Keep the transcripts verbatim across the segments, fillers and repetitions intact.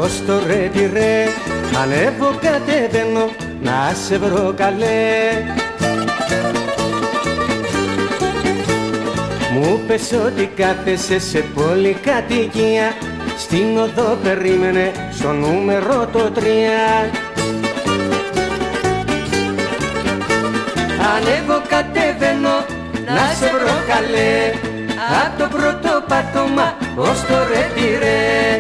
ως το ρετυρέ. Ανέβω κατεβαίνω να σε βρω καλέ. Μου πες ότι κάθεσαι σε πολυκατοικία, στην οδό περίμενε στο νούμερο το τρία. Ανέβω κατεβαίνω να σε βρω καλέ, απ' το πρώτο πάτωμα ως το ρετυρέ.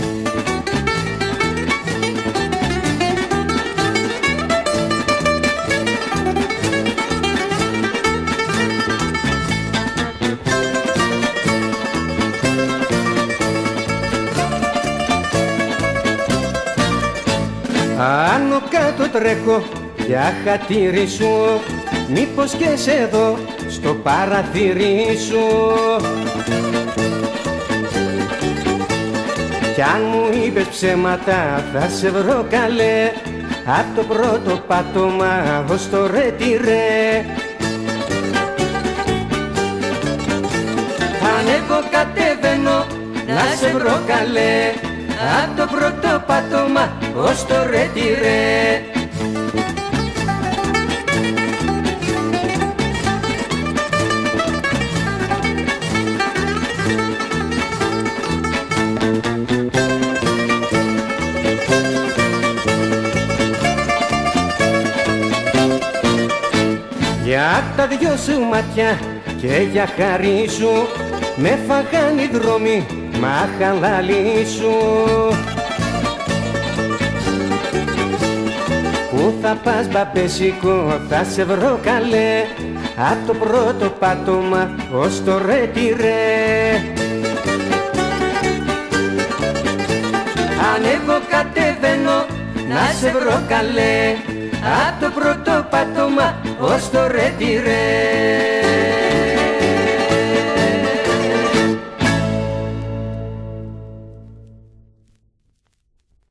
Άνω κάτω τρέχω για χατήρι σου, μήπως και σε δω στο παραθύρι σου. Κι αν μου είπες ψέματα θα σε βρω καλέ, απ' το πρώτο πάτωμα ως το ρετυρέ. Ανέβω κατεβαίνω να σε βρω καλέ, απ' το πρώτο πάτωμα ως το ρετυρέ. Για τα δυο σου μάτια και για χάρη σου με φαγάν οι δρόμοι μα χαλάλι σου. Πού θα πας μπαμπέσικο θα σε βρω καλέ, απ' το πρώτο πάτωμα ως το ρετυρέ. Ανέβω κατεβαίνω να σε βρω καλέ, απ' το πρώτο πάτωμα ως το ρετυρέ.